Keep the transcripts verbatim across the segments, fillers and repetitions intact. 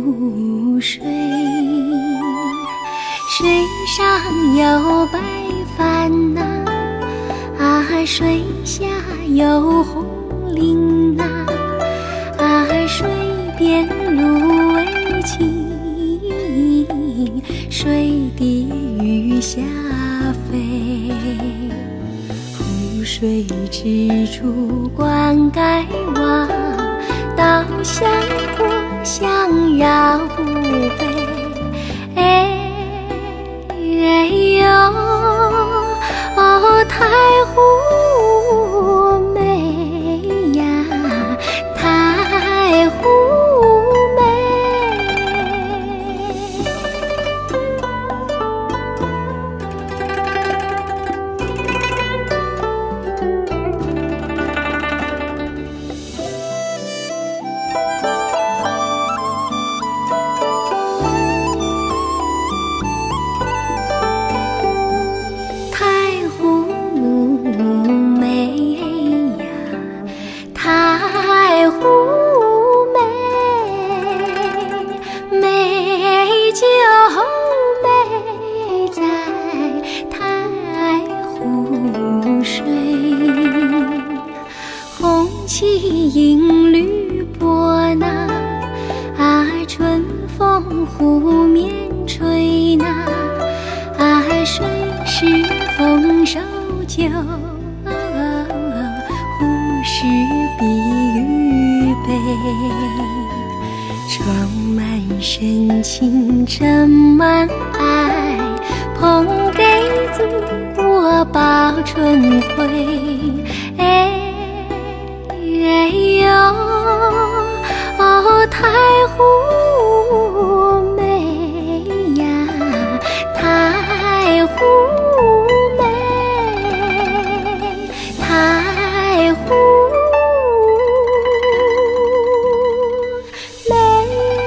湖水，水上有白帆呐、啊，水下有红菱呐、啊，水边芦苇青，水底鱼虾飞。湖水之处观盖望，稻香火香绕湖北。哎哎呦，哦，太湖美呀，太湖美。音律波呐，啊，春风湖面吹呐，啊，水是丰收酒，湖是碧玉杯，装满深情，盛满爱，捧给祖国报春晖。哎哎呦，哦，太湖美呀，太湖美，太湖美。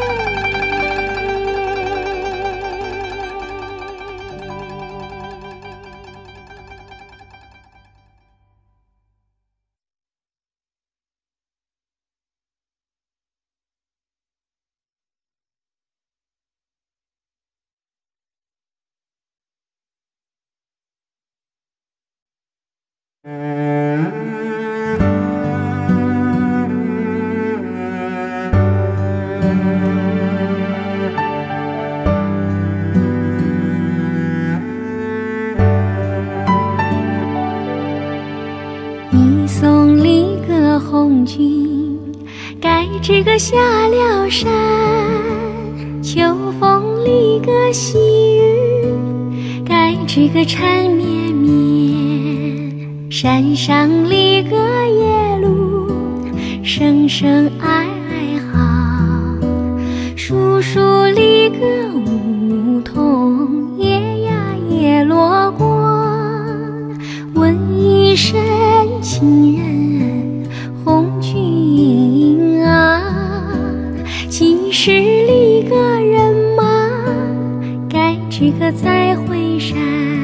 一送离歌红军，该知歌下了山。秋风离歌细雨，该知歌缠绵绵。山上离歌夜路，声声哀嚎。树树离歌梧桐，叶呀叶落光。问一声亲人，红军啊，几时离歌人马，该知歌再回山。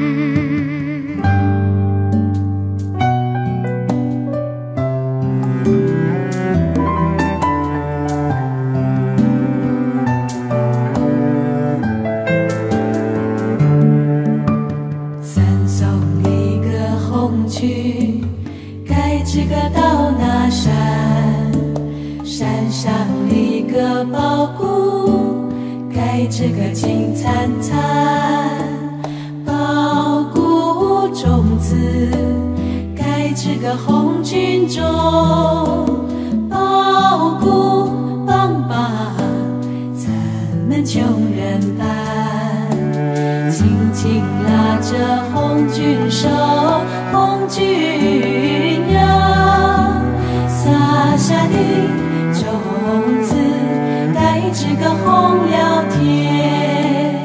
三送离歌红军，该知歌到那山。山上离歌宝谷，该知歌金灿灿。宝谷种子，该知歌红军种。宝谷棒棒，咱们穷人班，紧紧拉着红军手，红军呀，撒下的种子，该知歌红了天。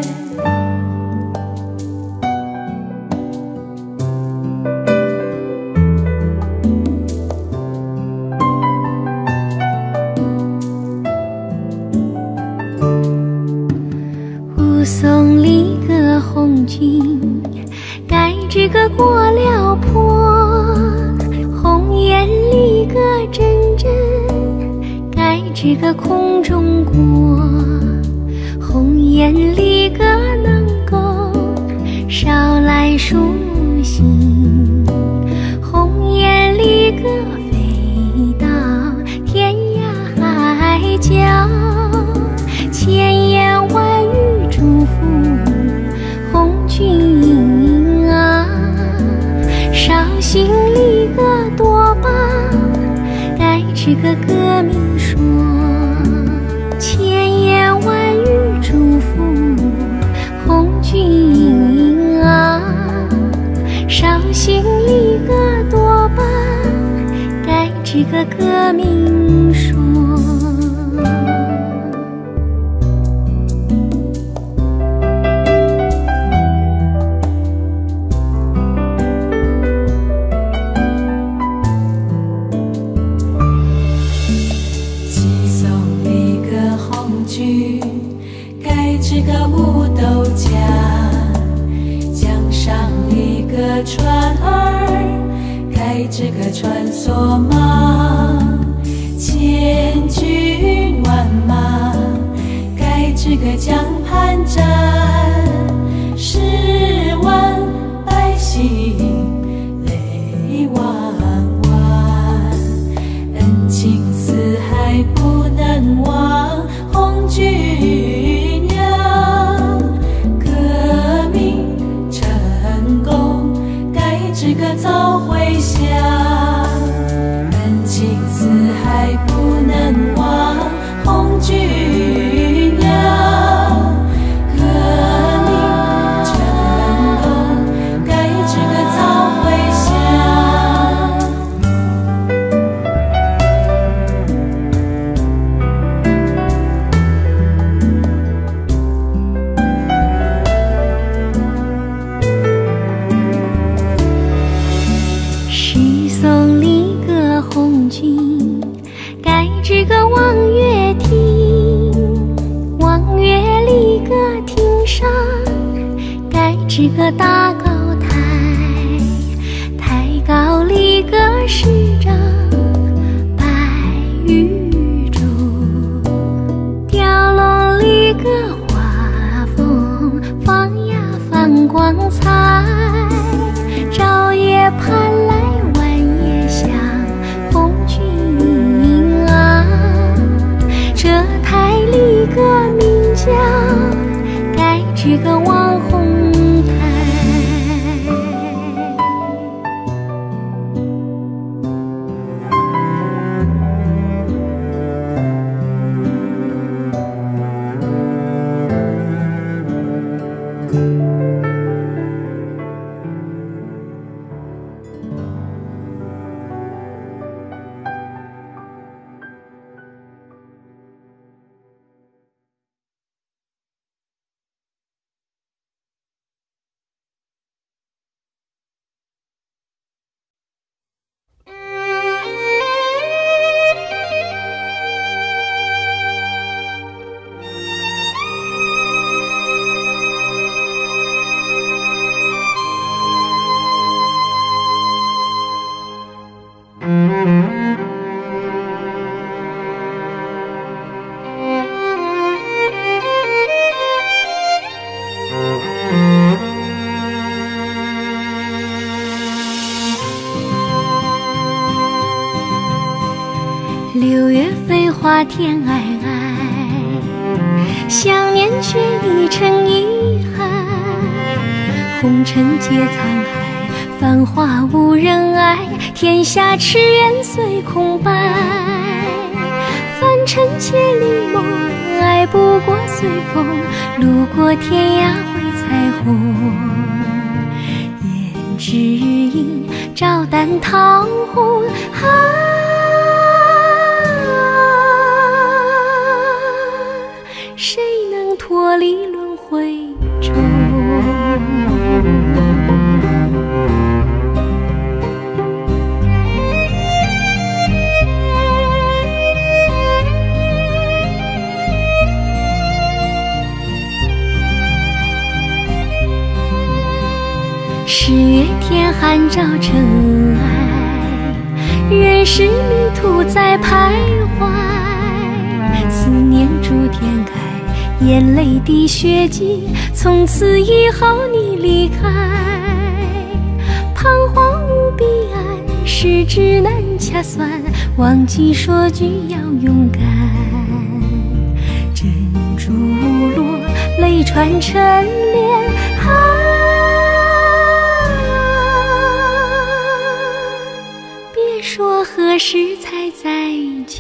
武松离歌红军，该知歌过了坡。红颜离歌阵阵，该知歌空中过。 眼里个能够捎来舒心，红颜里个飞到天涯海角，千言万语祝福红军啊，绍兴里个多棒，该知个革命说，千言万语祝福红军啊，绍兴里个多棒，该知个革命说。 知个五斗江，江上一个船儿，该知个穿梭马，千军万马，该知个江畔站，十万百姓泪汪汪，恩情四海不能忘，红军知个早回乡，恩情四海不能忘，红军呀，革命成功，该知个早回乡。 送里个红军，该知个望月亭，望月里个亭上，该知个大高台，台高里个市长白玉柱，吊笼里个花凤放呀放光彩，照夜盼来个名将，该知个望红台。六月飞花天皑皑，想念却已成遗憾。红尘皆沧海，繁华无人爱，天下痴缘随空白。凡尘千里梦，爱不过随风，路过天涯会彩虹。胭脂映照淡桃红，啊谁能脱离轮回中？十月天寒照尘埃，人世迷途在徘徊。思念逐天开， 眼泪的血迹，从此以后你离开，彷徨无彼岸，十指难掐算，忘记说句要勇敢。珍珠落，泪串成莲，啊，别说何时才再见。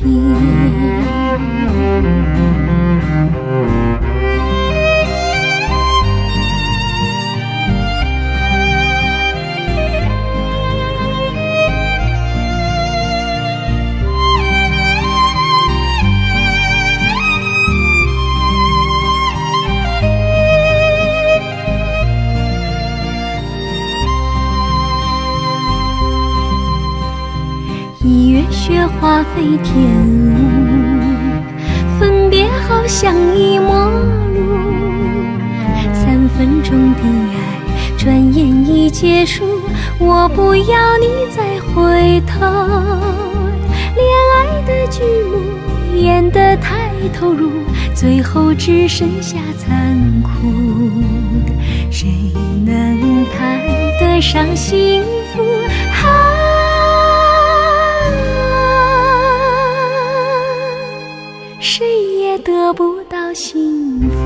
一月雪花飞天舞，分别好像一陌路。三分钟的爱，转眼已结束。我不要你再回头，恋爱的剧目演得太投入，最后只剩下残酷。谁能谈得上幸福？啊，谁也得不到幸福。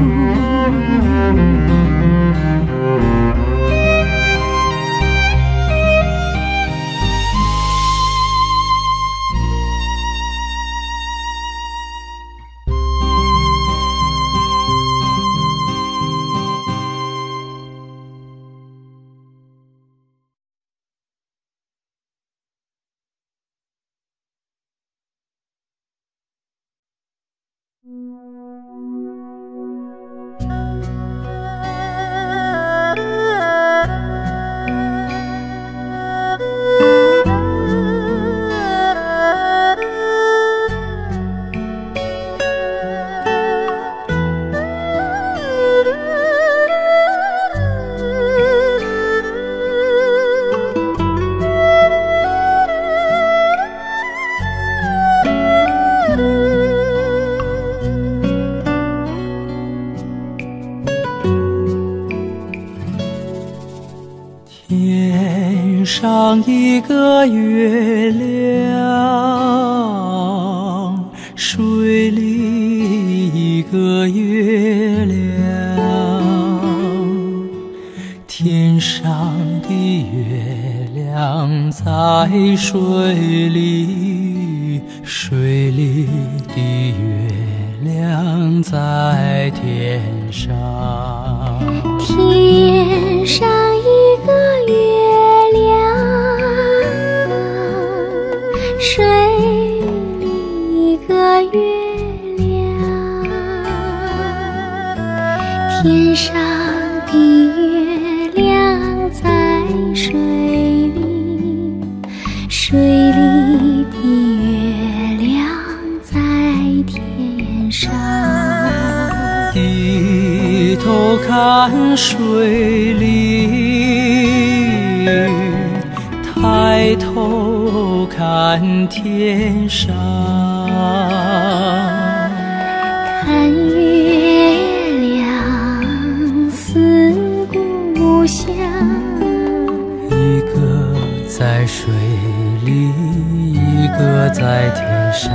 天上一个月亮，水里一个月亮。天上的月亮在水里，水里的月亮在天上。 天上一个月亮，水里一个月亮。天上的月亮在水里，水里的月亮在天上。 低头看水里，抬头看天上。 看月亮思故乡， 一个在水里，一个在天上。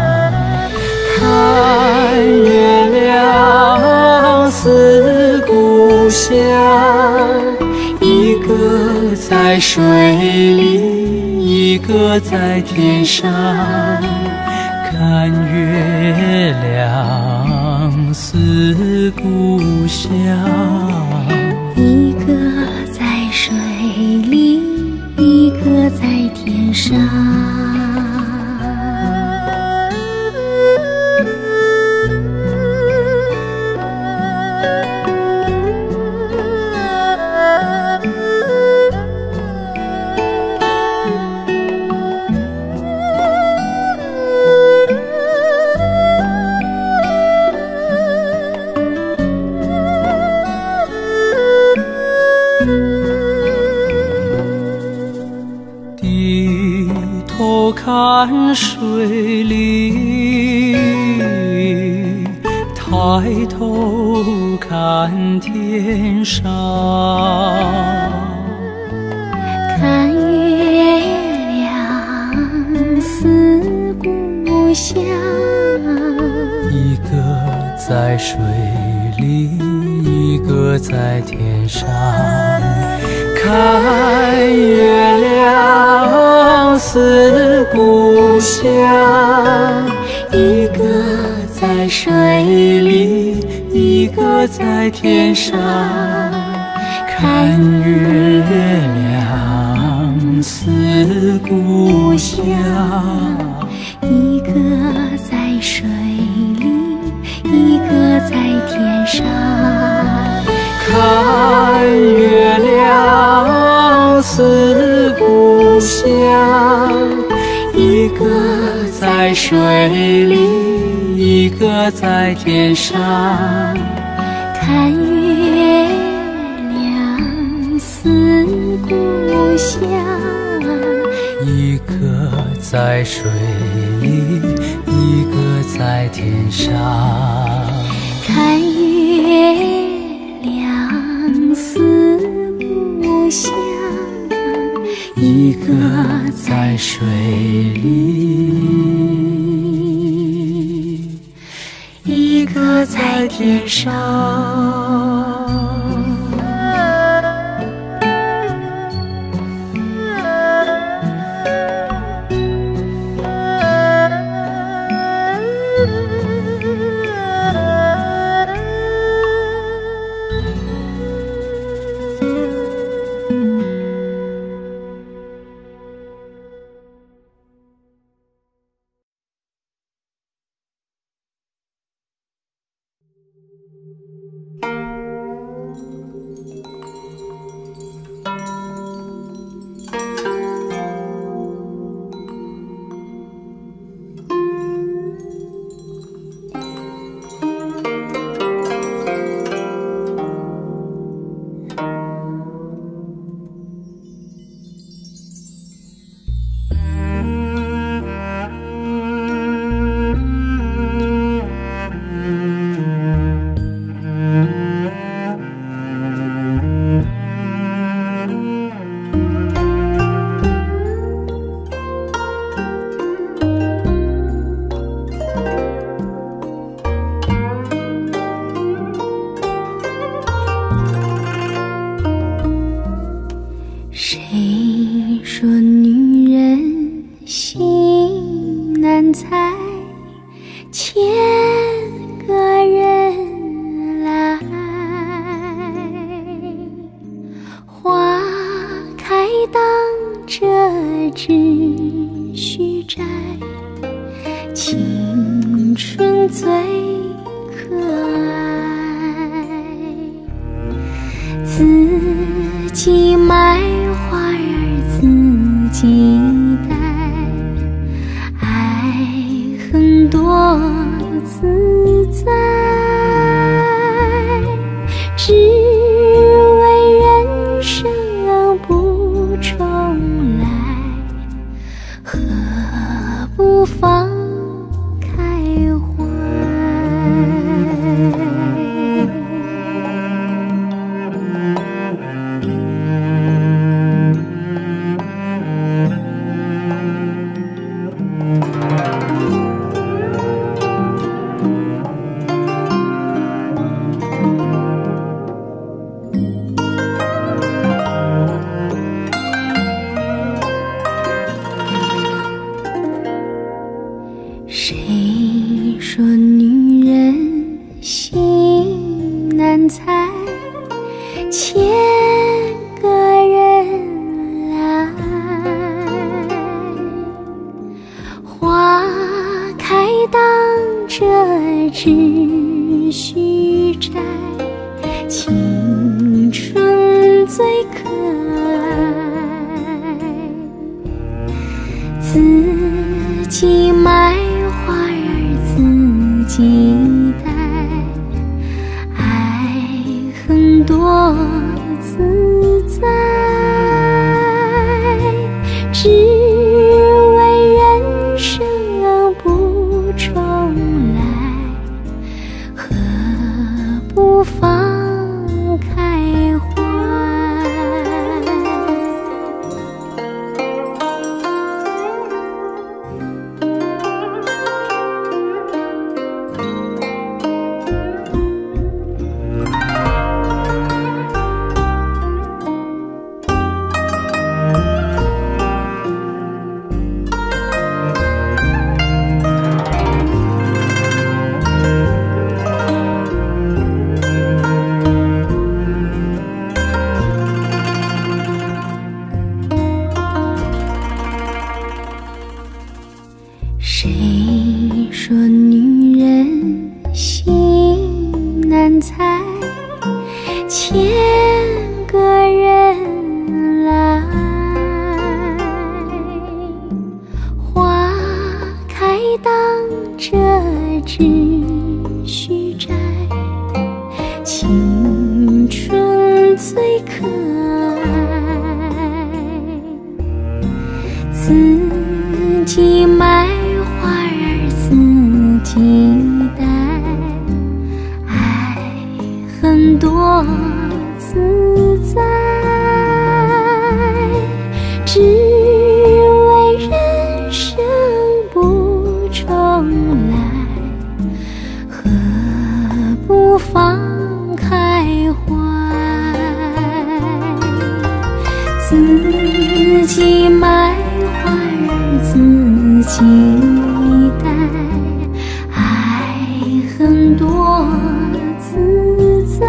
看月亮思故乡，一个在水里，一个在天上。看月亮思故乡， 一个在水里，一个在天上。 低头看水里，抬抬头看天上， 看月亮思故乡。 一个在水里，一个在天上。看月亮思故乡，一个在水里，一个在天上。看月亮思故乡， 一个在水里，一个在天上。 看月亮思故乡，一个在水里，一个在天上。 看月亮思故乡， 一个在水里，一个在天上。 看月亮思故乡， 一个在水里，一个在天上。 何难猜，千个人来。花开当这只须摘，青春最可爱。自己买花儿自己戴，爱很多自在，只为人生不重来，何不放开怀？自己买花儿自己戴，爱很多自在，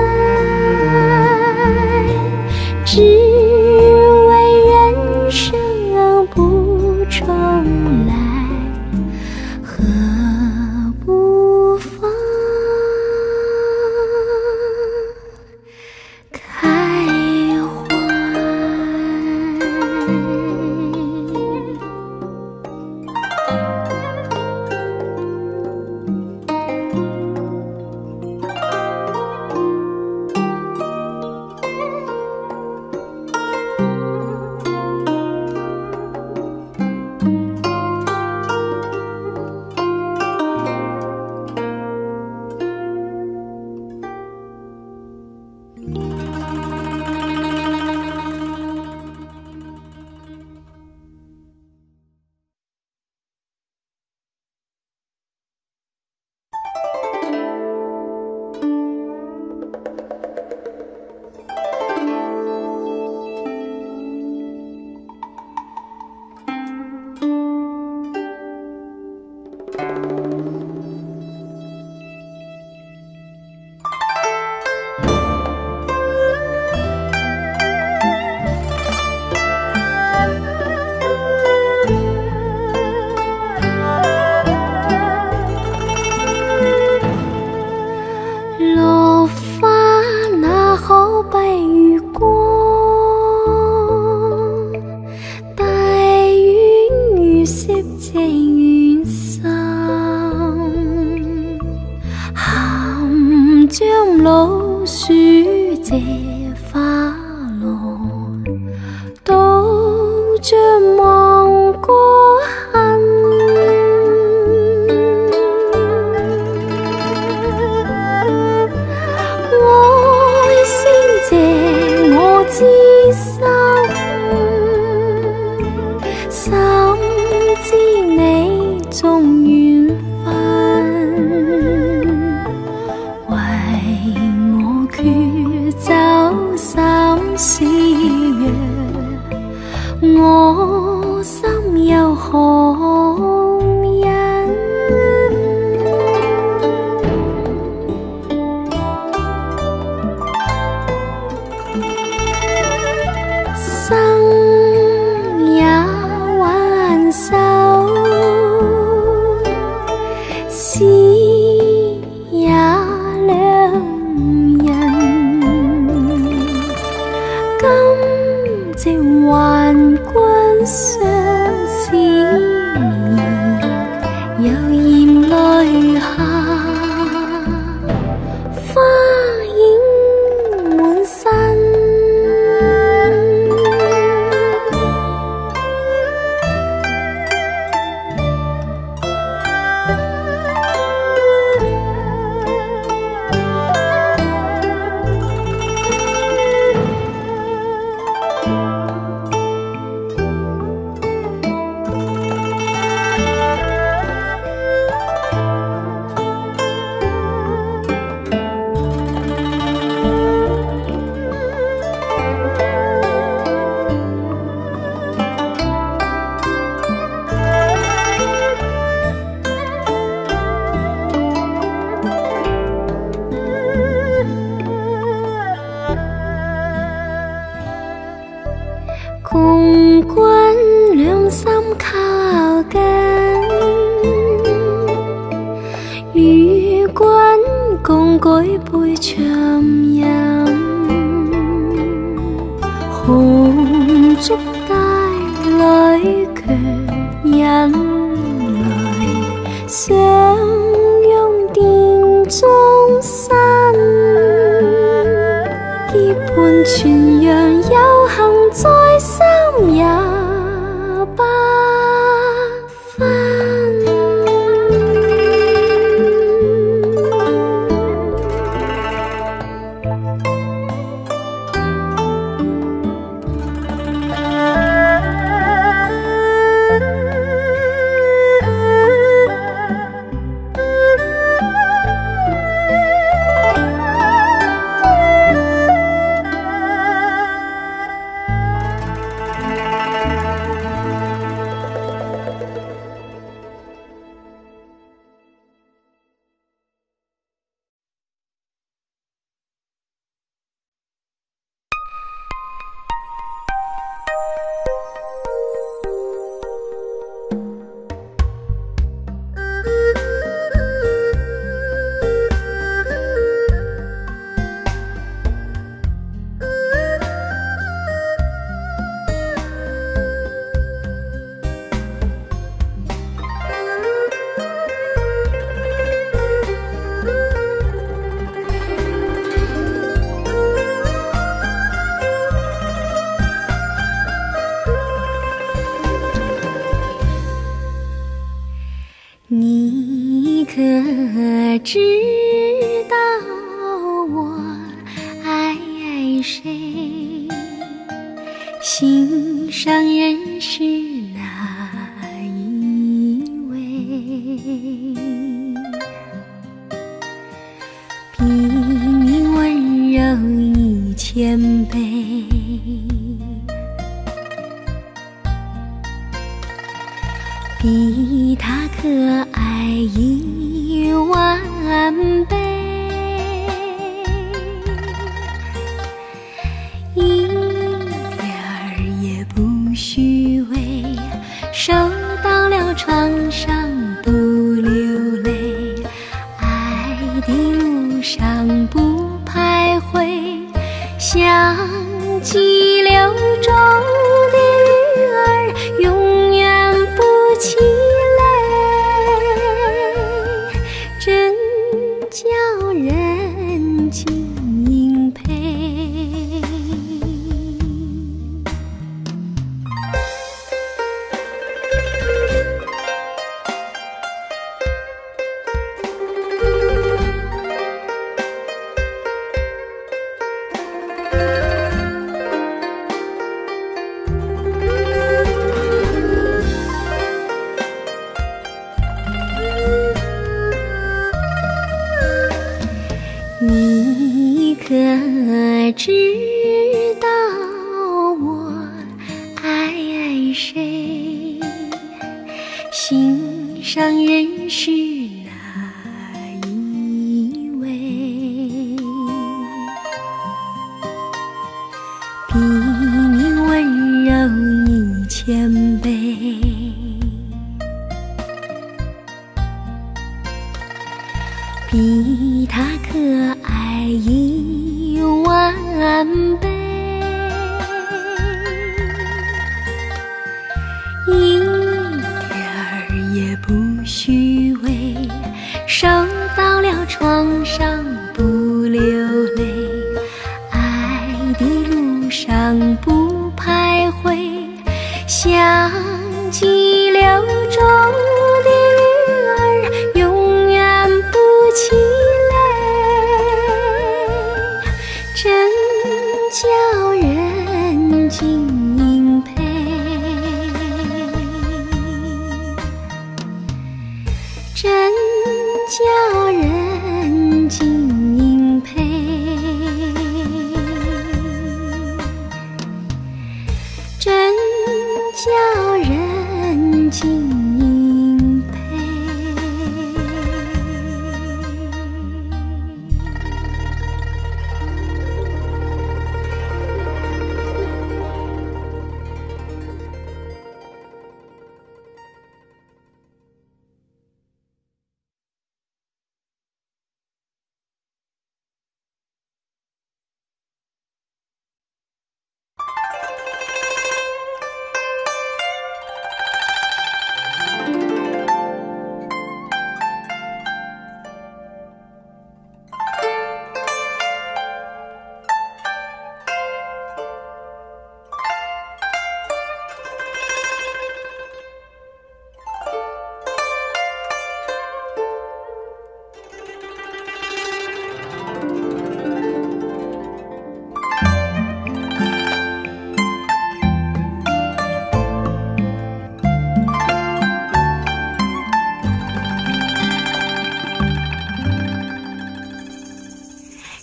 只为人生不重来，何不放开怀？落花那好白月光，大雨雨湿這遠心，含將老樹這花浪，都將望過恨。知心，心知你重緣分，為我決走心思若，我心有何因？生也還愁，死也兩人。今夕還君相思。 舉杯長飲，紅燭帶裏強人來，相擁殿中身，結伴傳揚有幸在三也不分。你可知道我爱谁？心上人是哪一位？比你温柔一千倍，比他可爱一万倍，一点儿也不虚伪，手到了床上不流泪，爱的路上不徘徊，像激流中的鱼儿永远不气馁，真叫人敬佩。你可知道我爱谁？心上人是哪一位？比你温柔一千倍，比他可爱一万倍，一点儿也不虚伪，手到了床上不流泪，爱的路上不徘徊，像激流中的鱼儿永远不气馁，真叫人敬佩，真叫人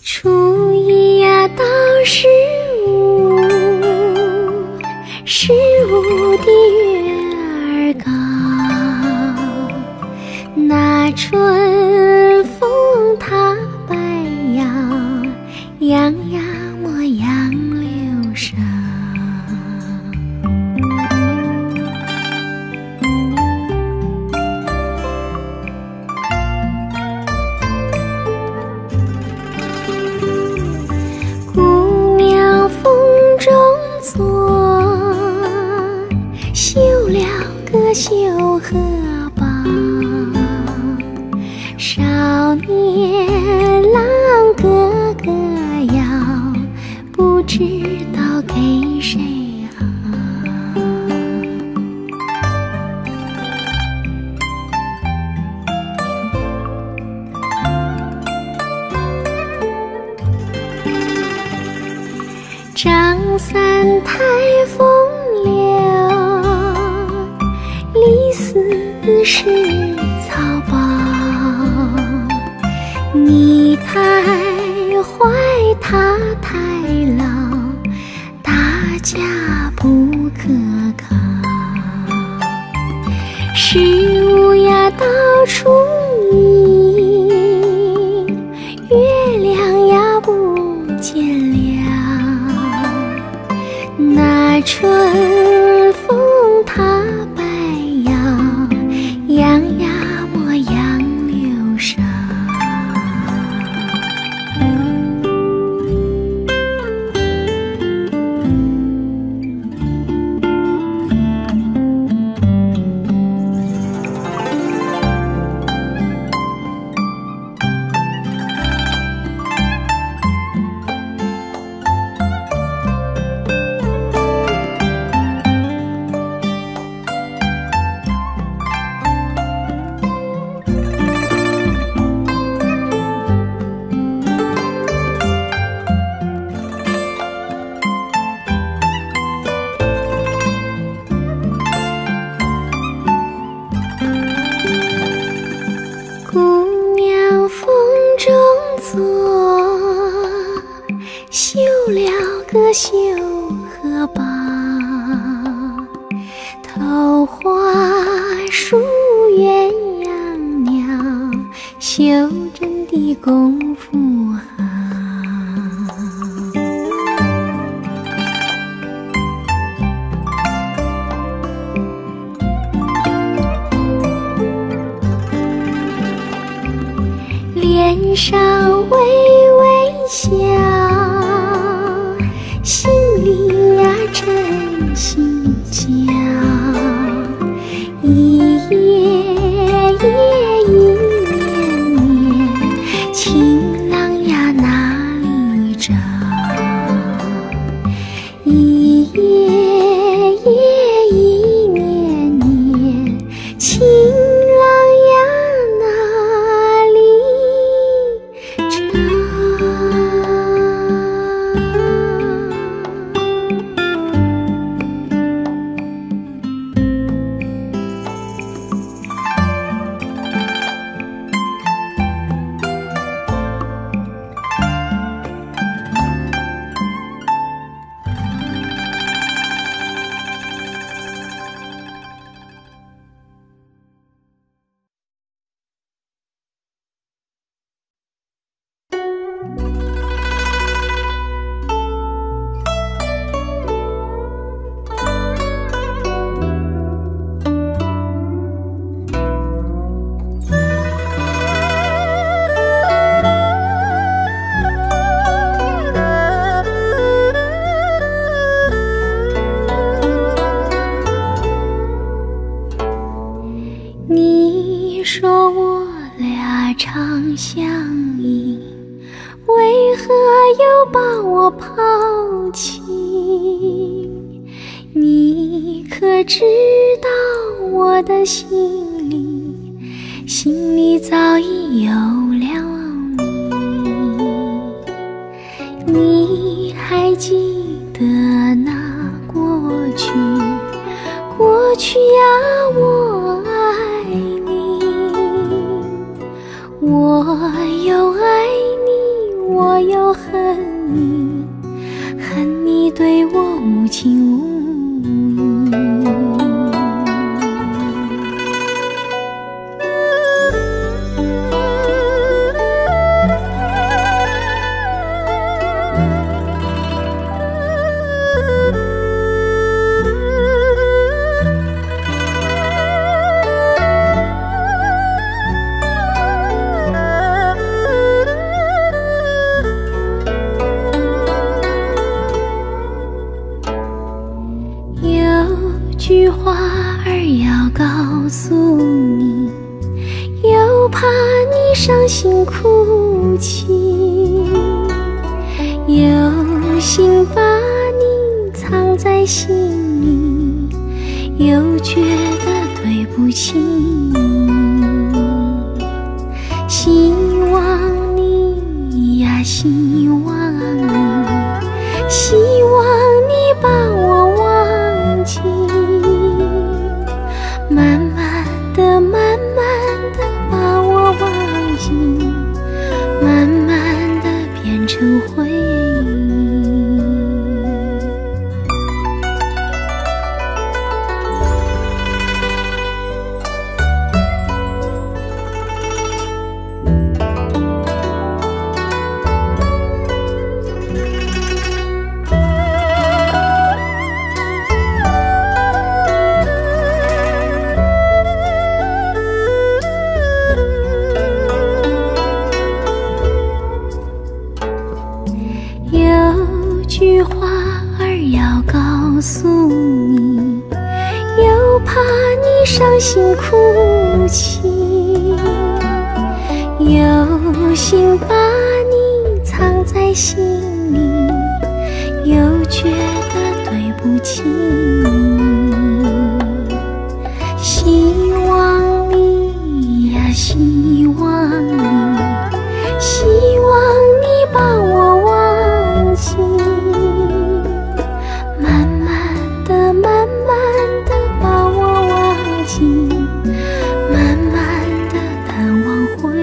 初一呀到十五，十五的月儿高，那春风它摆摇，样样模样流沙。姑娘风中坐，绣了个绣荷包。少年郎哥哥要，不知道给谁好。张三抬风流，李四是草包。你太坏，他太老，大家不可靠。十五呀到初一，月亮呀不见了，那春风它摆摇，样样模样流沙。姑娘风中坐，绣了个绣荷包。头花梳鸳鸯鸟，绣针的功夫好。脸上微微笑，心里呀真心焦。一夜夜一年年，情郎呀哪里找？一夜夜一年年，情郎呀哪里找？你说我俩常相依，为何又把我抛弃？你可知道我的心里，心里早已有了你。你还记得那过去？过去呀，我爱你，我又爱你，我又我恨你，恨你对我无情无句话儿要告诉你，又怕你伤心哭泣，有心把你藏在心里，又觉得对不起你。希望你呀，希望你，希望你把我忘记，慢慢的慢慢的把我忘记，慢慢的变成回忆。有句话儿要告诉你，又怕你伤心哭泣，有心把你藏在心里，又觉得对不起你。希望你呀，希望你，希望你把我忘记，慢慢的慢慢的把我忘记，慢慢的淡忘回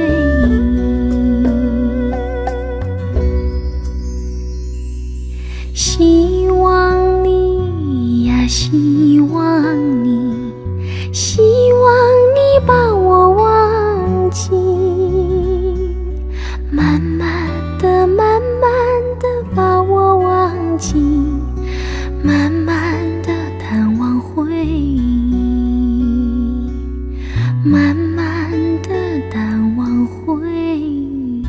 忆。希望你呀，希望你，希望你把我忘记，慢慢的慢慢的把我忘记，慢慢的淡忘回忆，慢慢的淡忘回忆。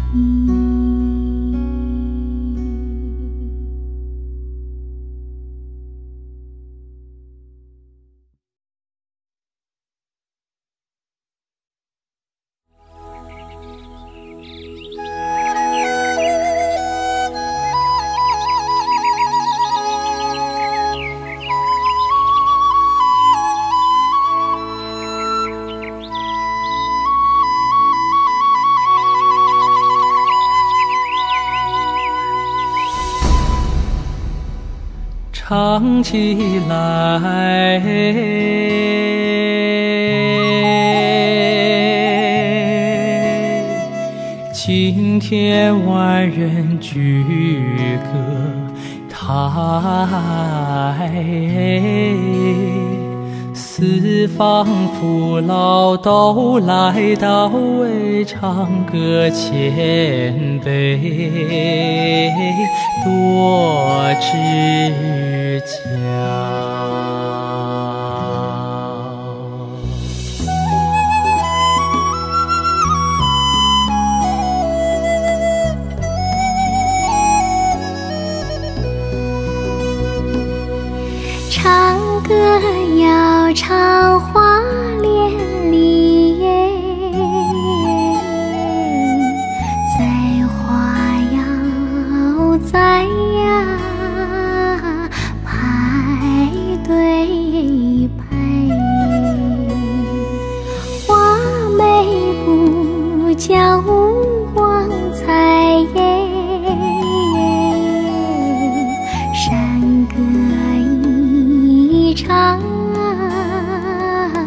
唱起来，今天万人举歌台，四方父老都来到为唱歌谦卑，多指教。 唱歌要唱花连理，栽花要栽呀，排队排，花美不叫无光彩耶，山歌一唱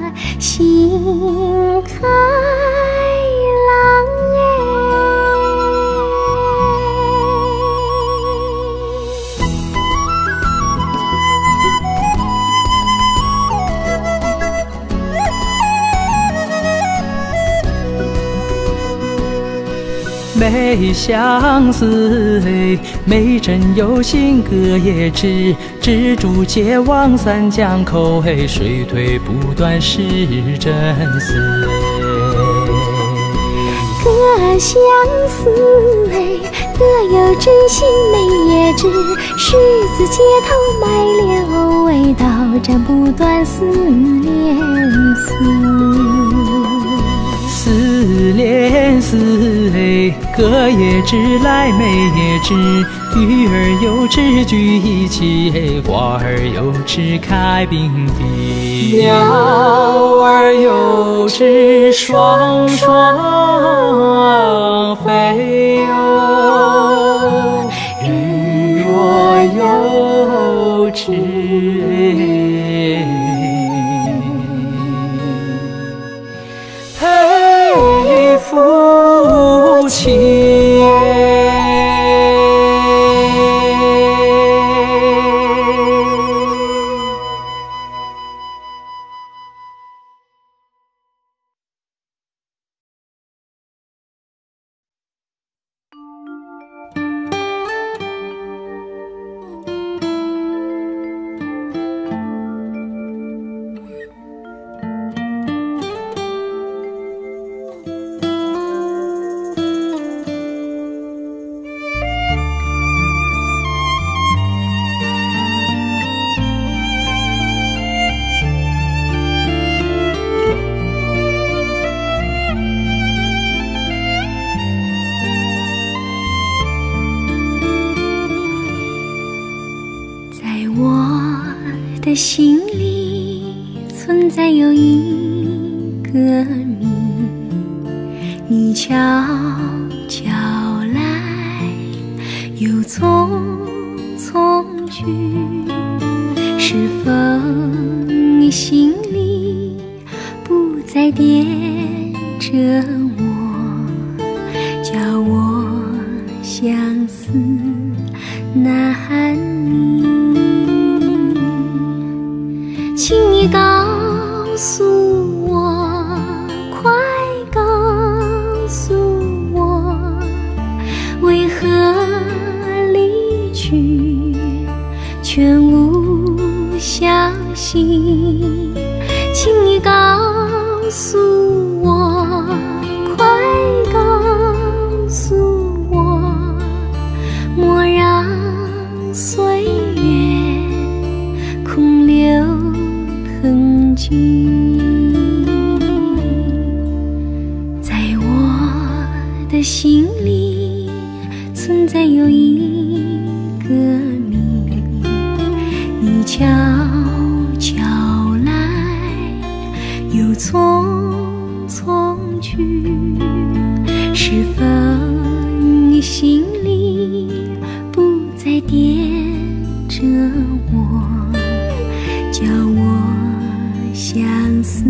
没相思，没真有心隔夜知，知竹结网三江口，水退不断是真丝。 各相思，各有真心没也知，十字街头买莲藕，刀斩不断丝连丝。 丝连丝，隔夜知来没也知，鱼儿有知聚一起，花儿有知开并蒂，鸟儿有知双双飞哟，人若有知夫妻。 的心里存在有一个谜，你悄悄来，又匆匆去，是否你心里不再惦着我，叫我相思难拟？请你告诉我，快告诉我，为何离去全无消息？请你告诉我，快告诉我，莫让岁月空留痕迹。在我的心里存在有一个谜，你悄悄来，又匆匆去，是否你心里不再惦着我，叫我相思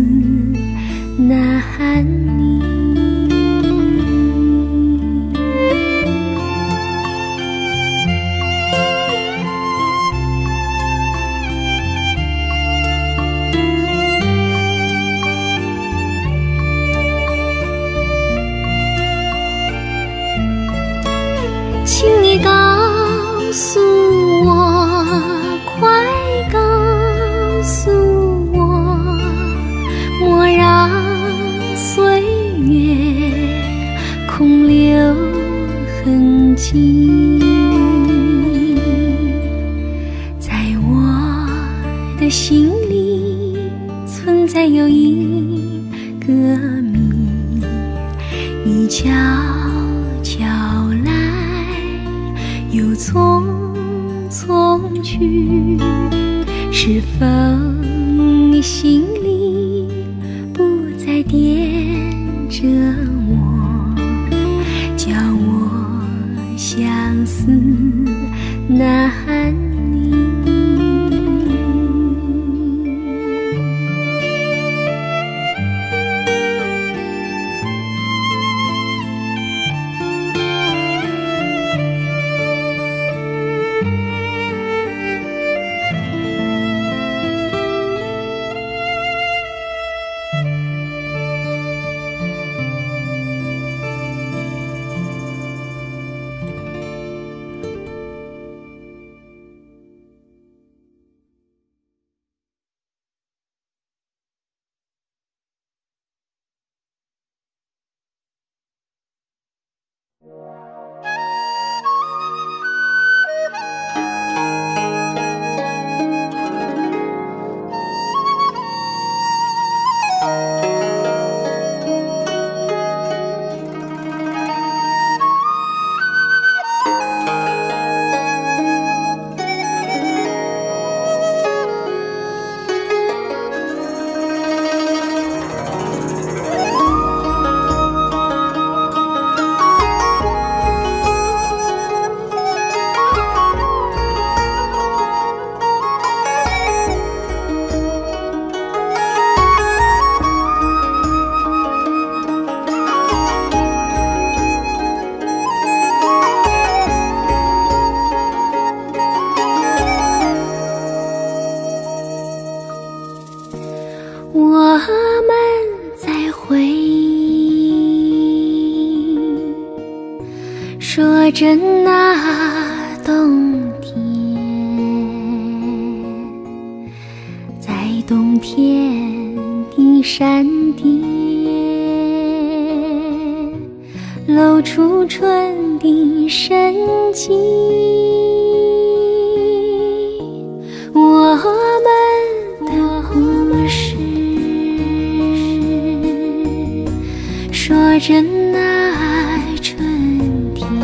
难拟？请你告诉我，快告诉我，莫让岁月空留痕迹。在我的心里存在有一个谜，你悄悄来，又匆匆去，是否你心里不再惦着我，叫我相思难拟？ 着那冬天，在冬天的山巅，露出春的生机。我们的故事，说着那春天，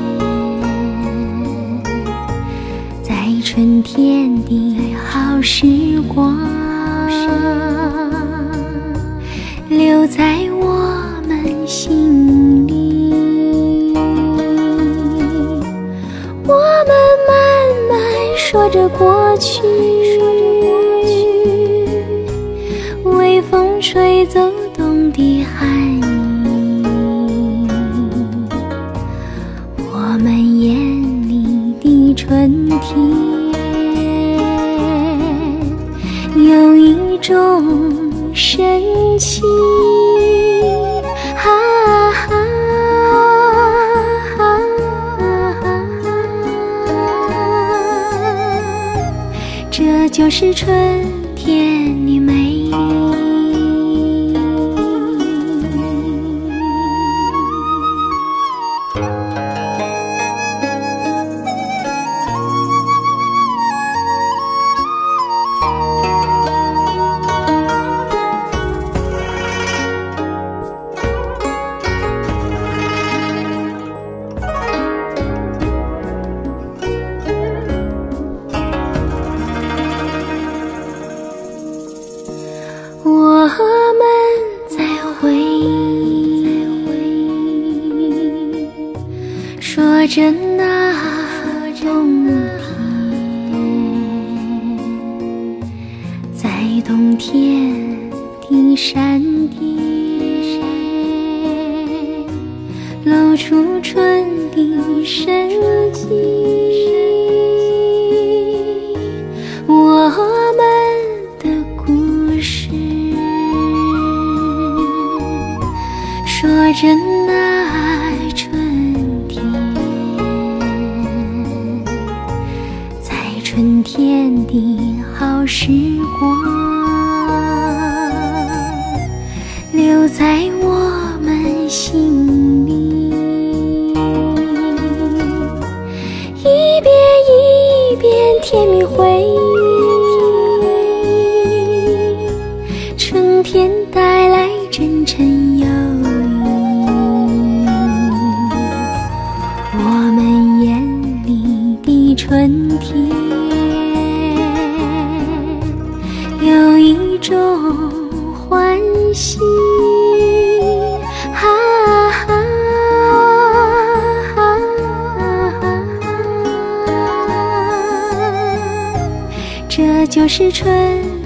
在春天的好时光，留在我们心里。我们慢慢说着过去，微风吹走冬的寒意。我们眼里的春天，有一种神奇，哈哈哈哈，这就是春天的美丽。我们在回忆，说着那冬天，在冬天的山巅，露出春的生机。我们的故事，说着那春天，在春天的好时光，留在我们心里。一遍一遍甜蜜回忆，春天带来真诚友谊。我们眼里的春天，有一种欢喜，哈哈哈哈，这就是春